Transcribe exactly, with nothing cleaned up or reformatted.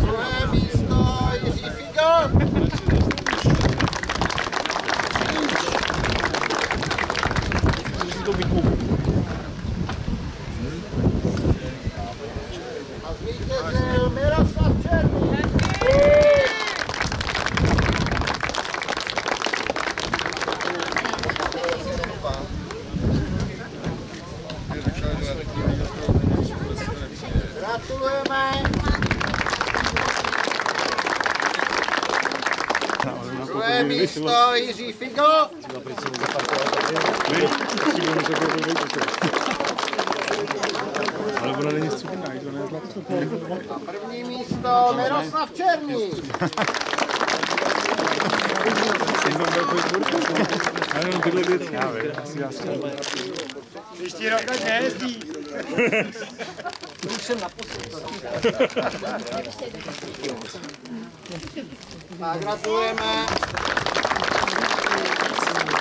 Druhé místo Jiří Figo. A zvítězil Miroslav Černý. Gratulujeme. Druhé místo Jiří Figo. Ale ona není stříbrná, to nejedla. A první místo Miroslav Černý. Já jenom tyhle věci. Já vím, asi já jsem. Příští rok tak nejezdí. Už jsem naposled. A gratulujeme.